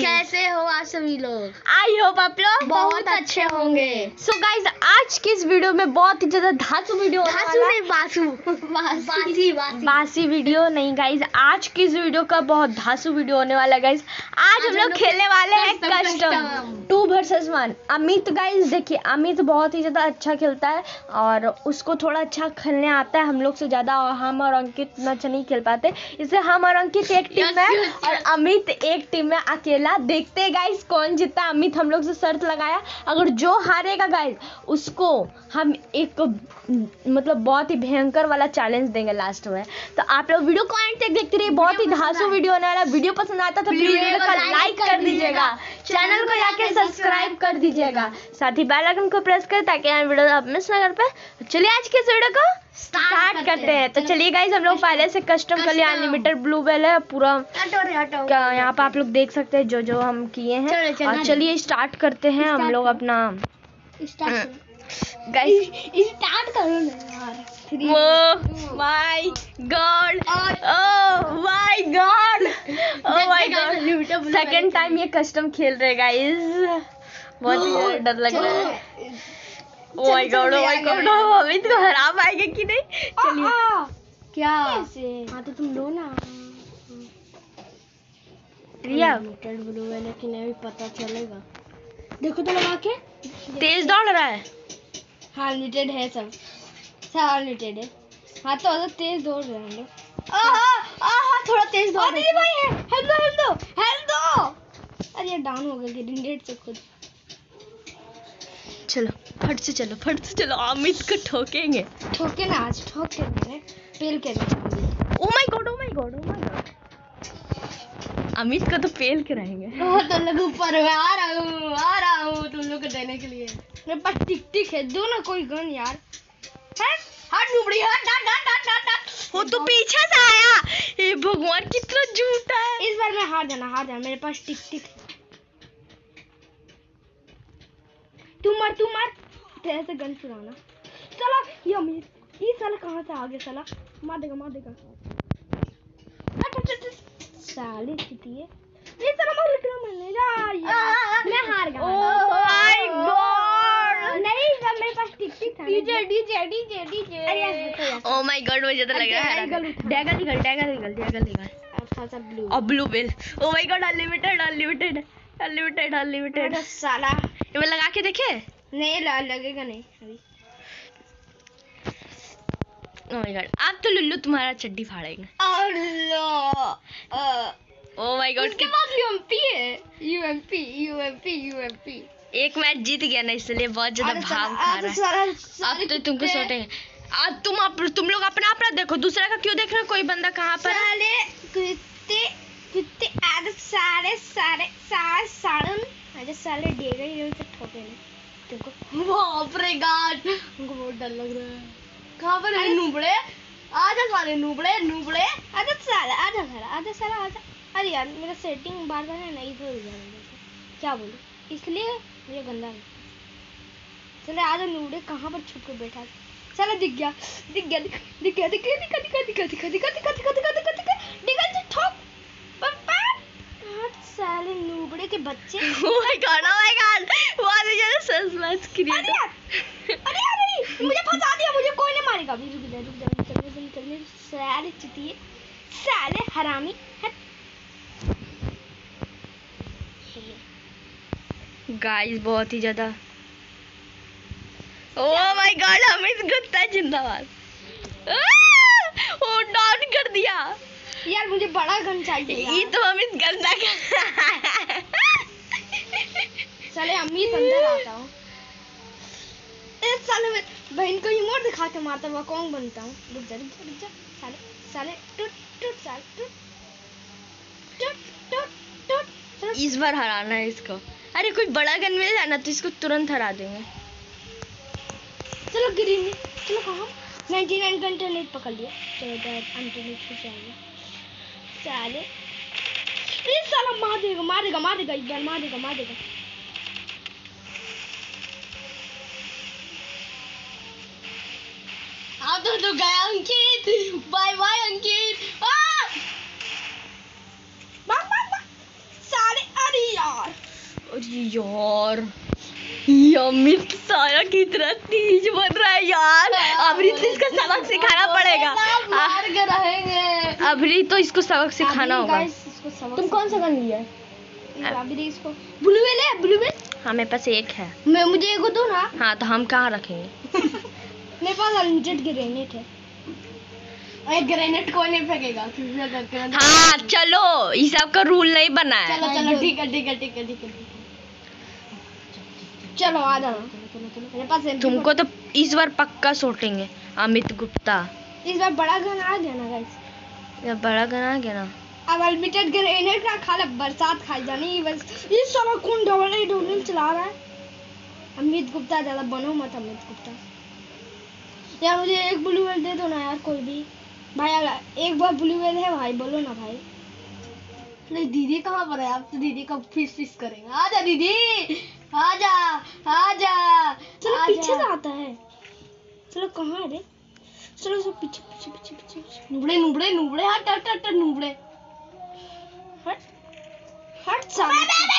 कैसे हो आप सभी लोग? आई होप आप लोग बहुत अच्छे होंगे। सो गाइज आज की इस वीडियो में बहुत ही ज्यादा धांसू वीडियो बासी वीडियो नहीं गाइज, आज की इस वीडियो का बहुत धांसू वीडियो होने वाला है गाइज। आज हम लोग खेलने वाले हैं कस्टम 2 vs 1। अमित गाइज देखिए, अमित बहुत ही ज्यादा अच्छा खेलता है और उसको थोड़ा अच्छा खेलने आता है हम लोग से ज्यादा, और हम और अंकित इतना अच्छा नहीं खेल पाते, इसलिए हम और अंकित एक टीम में और अमित एक टीम में अकेला। देखते हैं गाइज कौन जीतता है। अमित हम लोग से शर्त लगाया, अगर जो हारेगा गाइज उसको हम एक मतलब बहुत ही भयंकर वाला चैलेंज देंगे लास्ट में। तो आप लोग वीडियो को एंड तक देखते रहिए, बहुत ही धांसू वीडियो होने वाला। वीडियो पसंद आता तो प्लीज वीडियो को लाइक कर दीजिएगा, चैनल को जाके सब्सक्राइब कर दीजिएगा, साथ ही बेल आइकन को प्रेस कर ताकि वीडियो आप मिस ना कर पाए। चलिए आज के इस वीडियो को स्टार्ट करते हैं। तो चलिए गाइज हम लोग पहले से कस्टम कर लिया, अनलिमिटेड ब्लू वेल है पूरा, यहाँ पे आप लोग देख सकते हैं जो जो हम किए हैं। और चलिए स्टार्ट करते हैं हम लोग अपना गाइस। स्टार्ट करो ना यार। Oh my God! Oh my God! Oh my God! Second time ये कस्टम खेल रहे गाइस, बहुत ही डर लग रहा है। Oh my God! Oh my God! Amit को हरा पाएंगे कि नहीं? चलिए क्या हाँ तो तुम लो ना रिया, ब्लू है लेकिन अभी पता चलेगा। देखो तो लगा के तेज दौड़ रहा है। हाँ अनलिमिटेड है, सब अनलिमिटेड है। हाँ तो अगर तेज दौड़ रहे हैं हम लोग, थोड़ा तेज दौड़ रहे हैं। हेल्प दो। अरे ये डाउन हो गया ग्रेनेड से खुद। चलो फट से चलो, अमित को ठोकेंगे। ठोके ना, आज ठोक के मैंने पेल के रहेंगे। Oh my God! अमित को तो पेल के रहेंगे। तो लोग ऊपर आ रहा हूँ तुम लोग को देने के लिए। मेरे पास टिक है, दो ना कोई गन यार। हट डुबड़ी हट। वो तो पीछे से आया। ये भगवान कितना झूठा है। इस बार मैं हार जाना। मेरे पास टिक है। तू मर तेरे से गन चुराना। चला ये अमीर ये साला कहाँ से आ गया साला, मार देगा। साले चितिए ये साला मार लेना यार। मैं हार गया। Oh my God! नहीं जब मेरे पास टिक था। डीजे ओह माय गॉड, मुझे तो लग रहा है डैगर निकल। अच्छा ब्लू और blue bell. Oh my god, unlimited साला। ये मैं लगा के देखे। नहीं लगेगा नहीं अभी। ओह माय गॉड, आप तो लुल्लू तुम्हारा चड्डी फाड़ेंगे। ओह माय गॉड, उसके बाद यूएमपी है। यूएमपी एक मैच जीत गया ना, इसलिए बहुत ज्यादा भाव खा रहा है। अब तो तुमको सोटेंगे। तुम लोग अपना देखो, दूसरा का क्यों देख रहे हो? कोई बंदा कहाँ पर है? कुत्ते साले डेगा ही से ठोके ना तुमको। बाप रे गॉड, हमको बहुत डर लग रहा है। कहाँ पर है नूबड़े? आजा साले नूबड़े आजा साला। अरे यार मेरा सेटिंग बार है ना, इधर उधर क्या बोलूं, इसलिए मुझे गंदा है। चले आजा नूबड़े, कहाँ पर छुप कर बैठा है? साला दिख गया। ठोक साले नूबड़े के बच्चे। Oh my God! बहुत ही ज्यादा सस्पेंस क्रिएट। अरे मुझे फंसा दिया, मुझे कोई नहीं मारेगा। अभी रुक जा साले चितिए, साले हरामी। गाइस बहुत ही ज्यादा। Oh my god, Amit Gupta जिंदाबाद। ओ डाउन कर दिया यार, मुझे बड़ा गन चाहिए। ये तो अमित गंदा साले अमित अंदर आता हूँ। इस साले में बहन को इमोट दिखा के मारता हुआ कौन बनता हूँ। रुक जा साले टूट। इस बार हराना है इसको। अरे कोई बड़ा गन मिल जाए ना तो इसको तुरंत हरा देंगे। चलो ग्रीन, चलो कहाँ 99 का इंटरनेट पकड़ लिया। चलो इंटरनेट छूट जाएगा साले। ये साला मार देगा इस बार मार देगा। तो गया अंकित। बाय अंकित। साले अरे यार ये अमित सारा कितना तेज बन रहा है यार। अभी तो इसको सबक सिखाना पड़ेगा। मार के रहेंगे। अभी तो इसको सबक सिखाना होगा। इसको सबक तुम कौन सा गन लिया है? अभी इसको ब्लू वेल है, ब्लू वेल। हाँ मेरे पास एक है। मुझे एक दो ना। हाँ तो हम कहाँ रखेंगे? मेरे पास अनलिमिटेड ग्रेनेड है। अरे ग्रेनेड कोई नहीं फेंकेगा क्योंकि अगर हाँ चलो ये सब का रूल नहीं बना है। चलो चलो ठीक है ठीक है ठीक है ठीक है। चलो आ जाओ। मेरे पास तुमको तो इस बार पक्का सोटेंगे अमित गुप्ता। इस बार बड़ा गन आ गया ना गाइस। ये बड़ा गन आ गया ना। अब अनलिमिटेड ग्रेनेड का खा ले, बरसात खा जानी बस। ये सारा कौन डबल चला रहा है? अमित गुप्ता ज्यादा बनो मत अमित गुप्ता। यार मुझे एक ब्लू वेल दे दो ना यार कोई भी भाई। अगर एक बार ब्लू वेल है भाई बोलो ना भाई। नहीं दीदी कहाँ पर है? आप तो दीदी का फिश करेंगे। आजा दीदी आजा आजा। चलो पीछे से आता है। चलो कहाँ है रे? चलो सब पीछे पीछे पीछे पीछे। नुबड़े नुबड़े नुबड़े हट हट हट नुबड़े हट हट साले।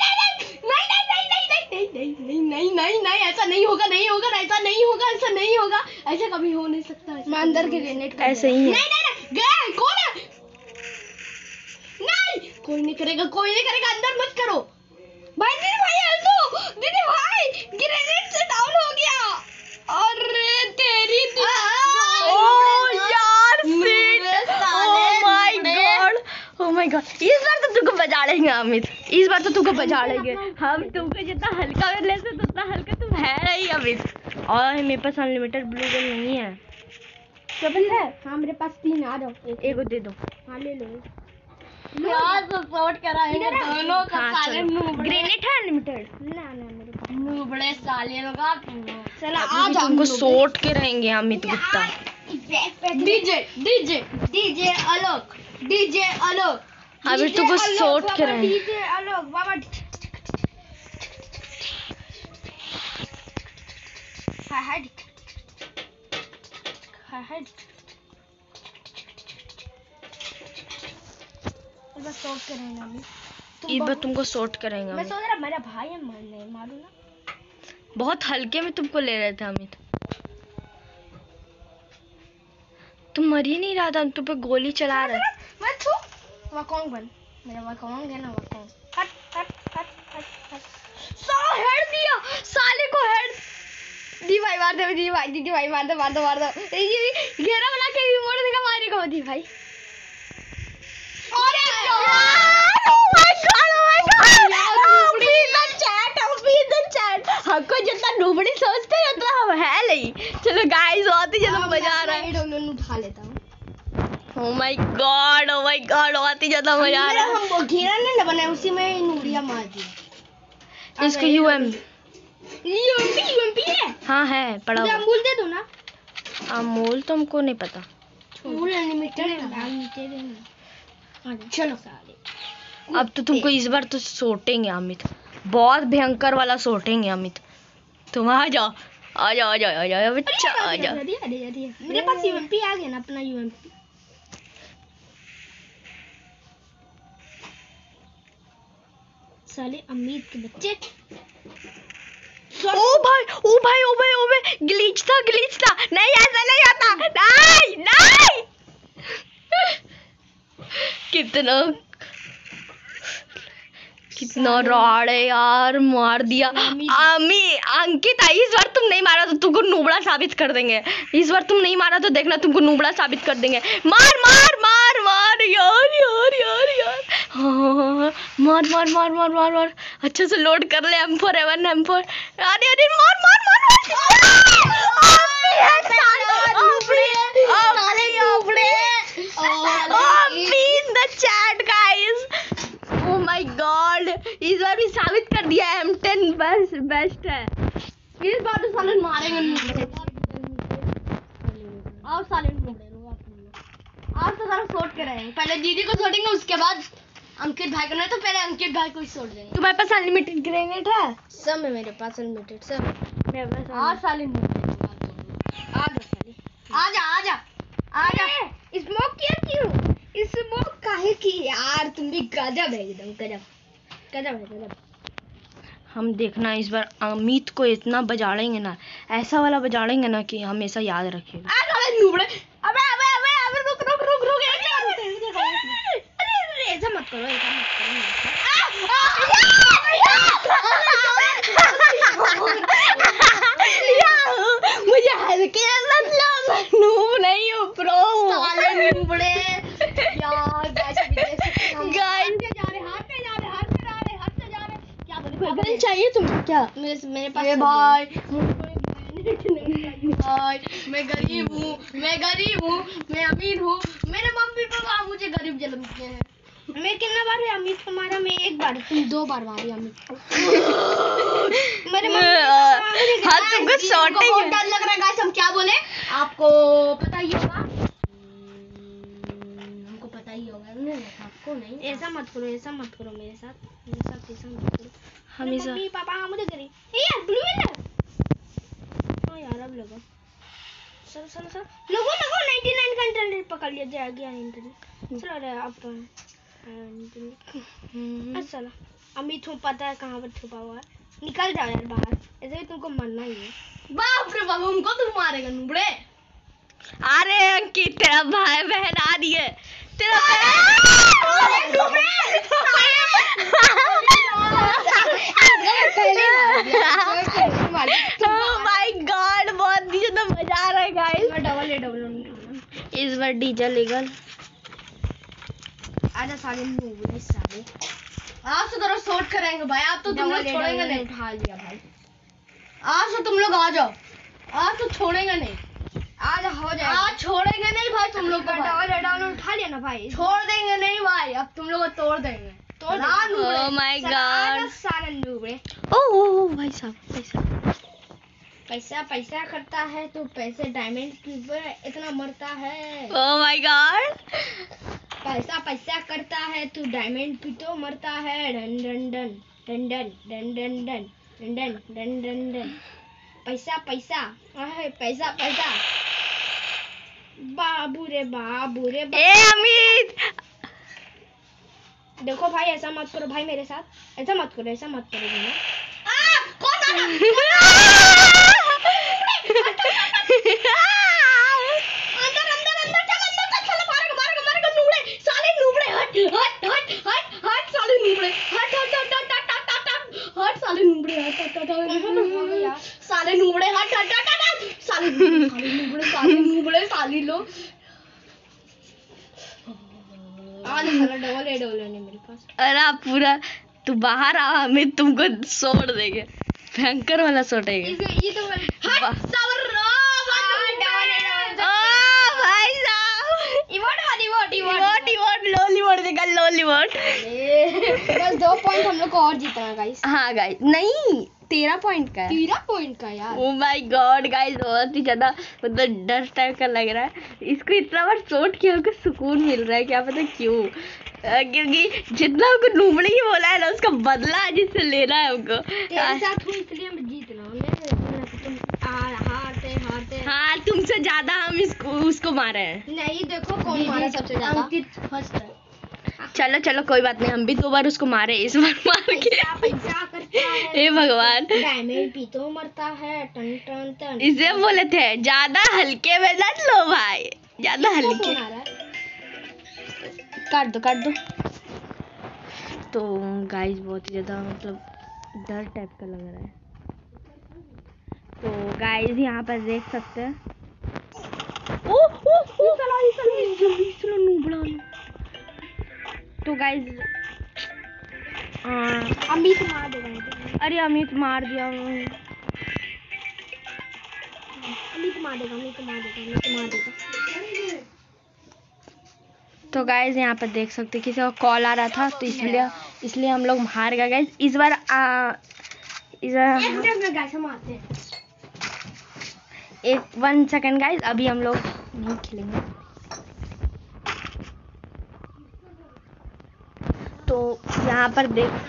नहीं ऐसा नहीं होगा नहीं होगा ऐसा नहीं होगा ऐसा नहीं होगा ऐसा कभी हो नहीं सकता। मैं अंदर के ग्रेनेड ऐसे ही है। नहीं गए कौन है? नहीं कोई नहीं करेगा अंदर मत करो भाई। दीदी भाई ग्रेनेड से डाउन हो गया। अरे तेरी ओह माय गॉड इस बार तो तुमको बजा लेंगे अमित। इस बार तो तुमको बजा लेंगे हम। तुमको जितना हल्का कर लेते उतना हल्का तुम है नहीं अमित। और मेरे पास अनलिमिटेड ब्लू वेल नहीं है। डबल है? हाँ मेरे पास 3 आ जाओ। एक दे दो। हाँ ले लो यार। तो सपोर्ट कराएंगे दोनों का। हाँ, साले चलो। नूबड़े ग्रेनेड है अनलिमिटेड? ना मेरे पास नूबड़े साले लोग आप। चलो आ अभी जाओ। तुमको सोट के रहेंगे अमित गुप्ता। डीजे आलोक अभी तुमको सोट के रहेंगे। डीजे आलोक बाबा। हाय बस सोट करेंगे अभी। इस बार तुमको सोट करेंगे मैं अमित। सोच रहा मेरा भाई है मारने मारू ना। बहुत हल्के में तुमको ले रहे थे अमित। तुम मर ही नहीं रहा था। तुम पे गोली चला रहे। मैं छू वकोंग बन। मेरा वकोंग है ना वकोंग। हट हट हट हट हट। साला हेड दिया साले को हेड। दी भाई मार दो दी भाई दीदी भाई मार दो ये घेरा बना के भी मोड़ देगा मारेगा दी भाई। अरे हमको जितना नूबड़ी सोचते हैं उतना हम है नहीं। चलो गाइस बहुत ही ज्यादा मजा आ रहा है। उठा लेता हूँ। ओह माय गॉड बहुत ही ज्यादा मजा आ रहा है। हम घेरा नहीं ना बनाए उसी में नूरिया मार दी। इसको यूएमपी है। हाँ है पड़ा मुझे हुआ। अमूल दे दो ना। अमूल तुमको नहीं पता। अमूल अनलिमिटेड है। चलो सारे। अब तो तुमको इस बार तो सोटेंगे अमित। बहुत भयंकर वाला सोटेंगे अमित। तुम आ जाओ बच्चा आ जाओ। मेरे पास यूएमपी आ गया ना अपना यूएमपी। साले अमित के बच्चे। ओ भाई ग्लिच था नहीं ऐसा नहीं होता। नहीं कितना रॉड है यार। मार दिया अंकित। इस बार तुम नहीं मारा तो तुमको नूबड़ा साबित कर देंगे। इस बार तुम नहीं मारा तो देखना तुमको नूबड़ा साबित कर देंगे। मार हाँ, मार अच्छे से लोड कर ले। M4 अरे मार इस बार भी साबित कर दिया M10 बेस्ट है। इस बार तो साले मारेंगे नूबड़े। और साले नूबड़े आज तो सारा सोट के रहेंगे। पहले दीदी को सोटेंगे उसके बाद अंकित भाई को। नहीं तो पहले अंकित भाई को ही सोट देंगे। तुम्हारे पास अनलिमिटेड ग्रेनेड है? सब है मेरे पास अनलिमिटेड सब। मेरे पास और साले आजा स्मोक किया क्यों? स्मोक काहे की यार? तुम भी गजब है एकदम गजब। हम देखना इस बार अमित को इतना बजाड़ेंगे ना, ऐसा वाला बजाड़ेंगे ना कि हमेशा याद रखेगा। अरे नुबड़े, अबे अबे अबे अबे रुक रुक रुक रुक अरे ऐसा मत करो, ऐसा मत करो। मुझे हल्के मतलब नूब नहीं हूँ, प्रो साले नुबड़े यार। गाइस गन चाहिए तुमको क्या? मेरे पास ये भाई मैं गरीब हूँ, मैं अमीर हूँ। मेरे मम्मी पापा मुझे गरीब जन्म दिए हैं। मैं कितना बार अमित को मारा? मैं एक बार, तुम 2 बार मारी अमित को। मेरे हाँ तुमको शॉर्टिंग बहुत डर लग रहा है गाइस। हम क्या बोले आपको पता ही होगा, हमको पता ही होगा। नहीं आपको नहीं। ऐसा मत करो, ऐसा मत करो मेरे साथ ऐसा मत करो। हमेशा मम्मी पापा मुझे गरीब। ए यार ब्लू है ना। हाँ यार अब लगो, चलो लगो 99 का इंटरनेट पकड़ लिया जाएगा इंटरनेट। चलो रे अब चलो। अमित हूँ, पता है कहाँ पर छुपा हुआ है। निकल जाओ यार बाहर, ऐसे भी तुमको मरना ही है। बाप रे बाप, हमको तुम मारेगा नुबड़े। अरे अंकित तेरा भाई बहन आ रही है, तेरा माय गॉड बहुत ज्यादा मजा आ रहा है गाइस। डबल इस बार डीजे लीगल। आजा साले नुबड़े साले। आप तो तरह शॉट करेंगे भाई, आप तो तुम लोग छोड़ेंगे नहीं। उठा लिया भाई, आज तो तुम लोग आ जाओ, आज तो छोड़ेंगे नहीं। आज हो जाएगा, आज छोड़ेंगे नहीं भाई तुम लोग को। डबल उठा लिया ना भाई, छोड़ देंगे नहीं भाई। अब तुम लोग को तोड़ देंगे। ओह माय गॉड साले नुबड़े। ओह भाई साहब पैसा करता है तो पैसे डायमंड के ऊपर इतना मरता है। ओह माय गॉड पैसा करता है तो डायमंड पे तो मरता है। Done done done done done done done done done done done done. पैसा बाबू रे ए अमित देखो भाई, ऐसा मत करो भाई मेरे साथ, ऐसा मत करो ना। कौन अंदर चल मारेगा नुबड़े साले नुबड़े। हट साले नुबड़े, हट साले नुबड़े, साले नुबड़े, साले नुबड़े लोग। आज साला डबल है मेरे पास। अरे पूरा तू बाहर आ, हमें तुमको छोड़ देंगे, भयंकर वाला छोड़ेंगे। ये तो भाई लॉलीवॉट। बस 2 पॉइंट हम लोग को और जीतना है गाइस। हाँ गाइस, नहीं 13 पॉइंट का है। 13 पॉइंट का यार। ओह माय गॉड गाइस, बहुत ही ज्यादा मतलब डर टाइप का लग रहा है। इसको इतना बार चोट किया, हमको सुकून मिल रहा है, क्या पता क्यों। क्योंकि जितना हमको नुबड़ी ही बोला है ना, उसका बदला जिससे लेना है हमको। तेरे साथ हूँ इसलिए हम जीत रहा हूँ। तुम हारते हाँ तुमसे ज्यादा हम उसको मारे हैं। नहीं देखो कौन मारा सबसे ज्यादा। अंकित फर्स्ट है। चलो कोई बात नहीं, हम भी 2 बार उसको मारे, इस बार मार के। पैसा करता है हे भगवान, डायमंड भी तो मरता है। टन टन टन। इसे बोले थे ज्यादा हल्के में मत लो भाई, ज्यादा हल्के। काट दो। तो गाइस बहुत ही ज्यादा मतलब डर टाइप का लग रहा है। तो गाइस यहाँ पर देख सकते हैं। तो गाइस अमित मार देगा। अरे अमित मार दिया। अमित मार देगा। तो गाइस यहाँ पर देख सकते हैं किसी का कॉल आ रहा था, तो इसलिए हम लोग हार गए गाइस। इस बार एक 1 सेकंड गाइस, अभी हम लोग नहीं खेलेंगे। तो यहाँ पर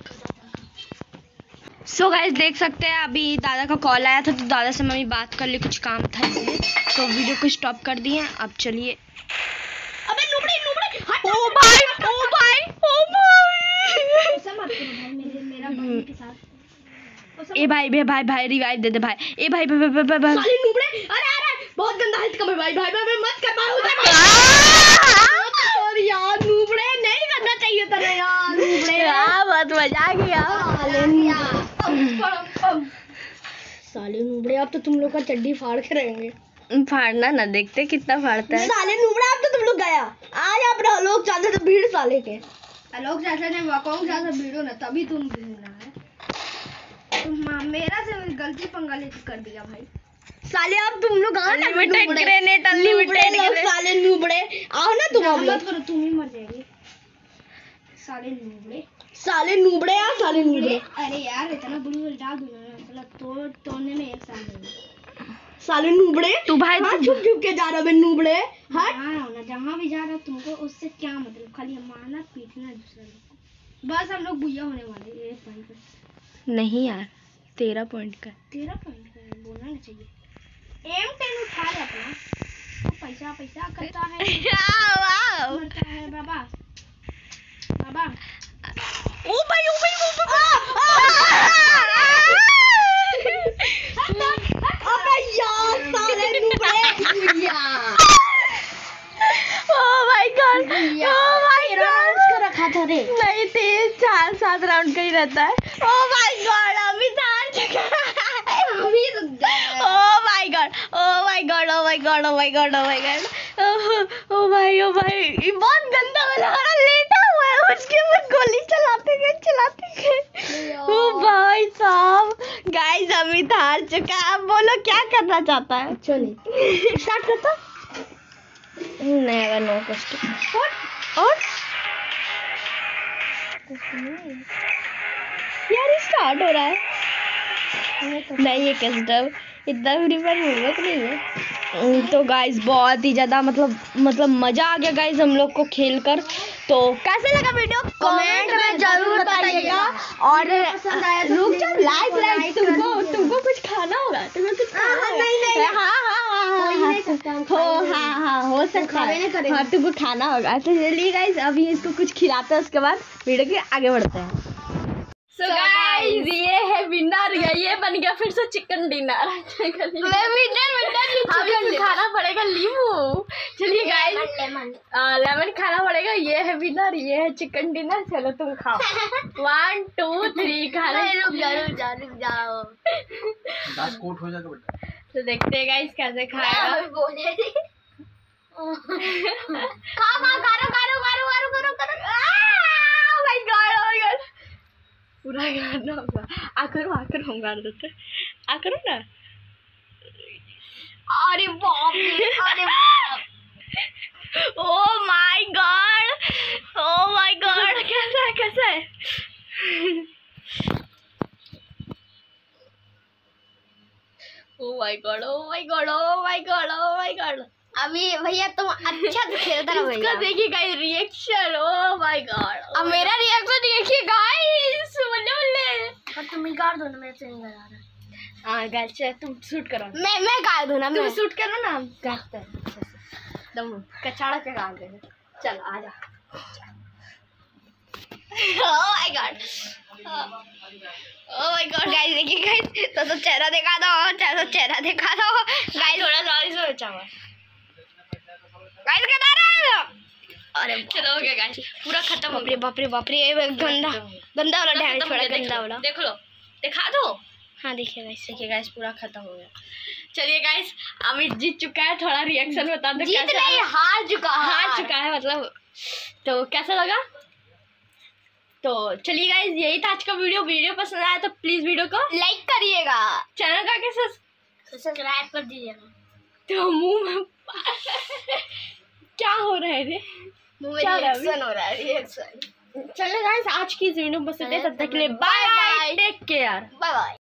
सो गाइस देख सकते हैं, अभी दादा का कॉल आया था, तो दादा से मम्मी बात कर ली, कुछ काम था इसलिए तो वीडियो को स्टॉप कर दिए। अब चलिए। अबे नुबड़े ओ भाई ऐसा मत करो भाई मेरा भाई के साथ। ए भाई रिवाइव दे दे भाई। ए भाई साले नुबड़े, अरे बहुत गंदा है इसका भाई मत कर यार, नुबड़े नहीं करना चाहिए था यार, नुबड़े बहुत मजा आ गया। साले नुबड़े, अब तो तुम लोग का चड्डी फाड़ के रहेंगे। फाड़ना ना, देखते कितना फाड़ता है। साले नुबड़े, अब तो तुम लोग गया। आज आप लोग चाहते थे भीड़ साले के, लोग चाहते थे वाकॉन्ग चाहते भीड़ो ना, तभी तुम भीड़ना है। तुम मेरा से गलती पंगा लेके कर दिया भाई। साले अब तुम लोग आओ ना, ग्रेनेड अनलिमिटेड साले नुबड़े आओ ना, तुम मत करो, तुम ही मर जाएगी। साले नुबड़े आ, साले नुबड़े। अरे यार इतना बुरी वाली डाल दूंगा ना, तोड़ने में एक साल लगेगा। साले नुबड़े, तू भाई छुप के जा रहा है नुबड़े। हट ना, जहाँ भी जा रहा तुमको उससे क्या मतलब, खाली मारना पीटना दूसरा लोग, बस हम लोग बुया होने वाले। ये पॉइंट का नहीं यार, 13 पॉइंट का बोलना नहीं चाहिए। M10 उठा ले अपना, तो पैसा करता है। मरता है बाबा। ओ भाई अबे यार साले नुबड़े। ओ माय गॉड, रखा था रे। नहीं, 3, 4, 7 राउंड का ही रहता है। ओ माय गॉड, अभी हार चुका है। ओ भाई ये बहुत गंदा वाला लेटा हुआ है, उसके ऊपर गोली चलाते गए। ओ भाई साहब, गाइस अमित हार चुका है। अब बोलो क्या करना चाहता है? चलिए स्टार्ट करता। Never no question. और यार स्टार्ट हो रहा है। नहीं, ये कस्टम इतना भी पर नहीं है। तो गाइस बहुत ही ज़्यादा मतलब मज़ा आ गया गाइस हम लोग को खेलकर। तो कैसे लगा वीडियो कमेंट में जरूर बताइएगा। और रुक जाओ, लाइक तुमको कुछ खाना होगा, तुम्हें कुछ खाना होगा। हाँ हो सकता है। हाँ, तुमको खाना होगा। तो चलिए गाइस, अभी इसको कुछ खिलाते हैं, उसके बाद वीडियो के आगे बढ़ते हैं। So guys, ये है विनर, ये बन गया फिर से चिकन डिनर। हमें खाना पड़ेगा लीमू। चलिए गाइस, लेमन खाना पड़ेगा। ये है विनर, ये है चिकन डिनर। चलो तुम खाओ। 1 2 3 खाना। रुक जाओ। कोट हो जाएगा बेटा। तो देखते हैं गाइस कैसे खाएगा। पूरा गाना होगा। आकर हम गाड़ देते। आकर ना। अरे बाप ओ माय गॉड, कैसा है? Oh my god. अभी भैया तुम अच्छा से खेलता रहो भैया। इसका देखिए guys reaction. Oh my god, अब मेरा रिएक्शन देखिए गाइस। बल्ले पर तुम ही गाड़ दो ना, मेरे से नहीं गाड़ रहा। हां गाइस, तुम शूट करो। मैं गाड़ दूं ना, तुम शूट करो ना, हम गाते हैं। दम कचाड़ा के गाड़ दे। चल आ जा। ओ माय गॉड गाइस, देखिए गाइस, तो चेहरा दिखा दो गाइस। थोड़ा सा इसमें बचाओ गाइस, क्या रहा है? अरे चलो हो गया गाइस, पूरा खत्म हो गया। बाप रे, गंदा वाला डैमेज छोड़ा, गंदा वाला। देख लो, दिखा दो। हाँ देखिए गाइस, पूरा खत्म हो गया। चलिए गाइस, अमित जीत चुका है। थोड़ा रिएक्शन बता दो। जीत नहीं, हार चुका है मतलब। तो कैसा लगा? तो चलिए गाइस, यही था आज का वीडियो पसंद आया तो प्लीज वीडियो को लाइक करिएगा, चैनल का कैसे सब्सक्राइब कर दीजिएगा। तो मुंह में क्या हो रहा है रे? मुंह में रिएक्शन हो रहा है, रिएक्शन। चलो गाइस, आज की इस वीडियो में बस इतना ही। तब तक के लिए bye bye, take care, bye bye.